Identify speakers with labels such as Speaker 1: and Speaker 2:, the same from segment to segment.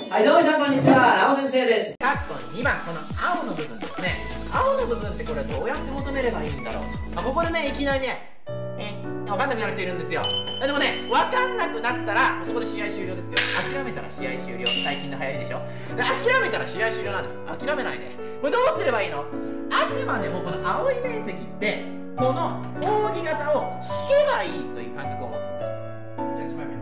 Speaker 1: はい、どうも皆さんこんにちは、ラオ先生です。
Speaker 2: カッコ2番、この青の部分ですね。青の部分ってこれどうやって求めればいいんだろう。ここでね、いきなりね、わかんなくなる人いるんですよ。でもね、わかんなくなったら、そこで試合終了ですよ。諦めたら試合終了。最近の流行りでしょ。で、諦めたら試合終了なんです。諦めないで。これどうすればいいの？あくまでもこの青い面積って、この扇形を引けばいいという感覚を持つんです。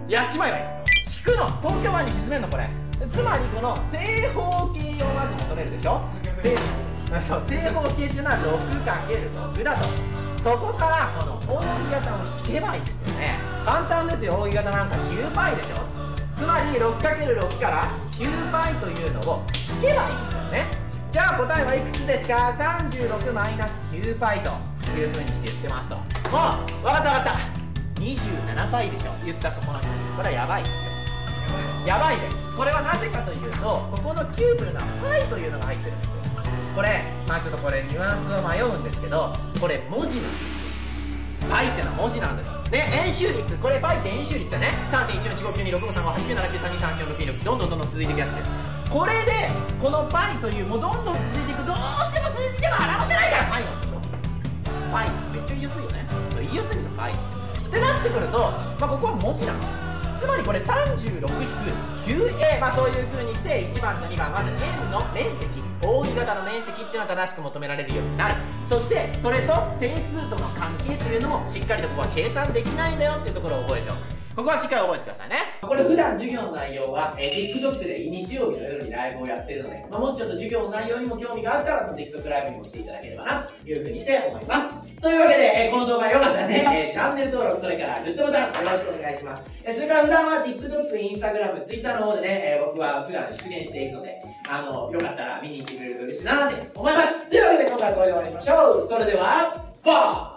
Speaker 2: やっちまえばいい。引くの、東京湾に沈めるのこれ。つまりこの正方形をまず求めるでしょ。正方形っていうのは 6×6 だと。そこからこの扇形を引けばいいんですよね。簡単ですよ。扇形なんか 9π でしょ。つまり 6×6 から 9π というのを引けばいいんですよね。じゃあ答えはいくつですか？ 36-9π というふうにして言ってますと。もう分かった分かった。27π でしょ。言ったそこの人。これはやばいですよ。やばいです。これはなぜかというと、ここの9というのは π というのが入ってるんですよ。これ、まあちょっとこれニュアンスを迷うんですけど、これ文字なんですよ。π っていうのは文字なんです。で、円周率、これ π って円周率だね。3.14592653589723626どんどん続いていくやつです。これで、この π という、もうどんどん続いていく、どうしても数字では表せないから π なんでしょ。π めっちゃ言いやすいよね。言いやすいんですよ、π ってなってくると、まあここは文字なんです。つまりこれ 36-9a、まあそういう風にして1番と2番、まず円の面積、扇形の面積っていうのは正しく求められるようになる。そしてそれと整数との関係というのもしっかりとここは計算できないんだよっていうところを覚えておく。ここはしっかり覚えてくださいね。
Speaker 1: これ普段授業の内容は、TikTok で日曜日の夜にライブをやってるので、もしちょっと授業の内容にも興味があったら、その TikTok ライブにも来ていただければな、というふうにして思います。というわけで、この動画良かったらね、チャンネル登録、それからグッドボタンよろしくお願いします。それから普段は TikTok、Instagram、Twitter の方でね、僕は普段出現しているので、よかったら見に行ってくれると嬉しいなって思います。というわけで今回はこれで終わりにしましょう。それでは、バー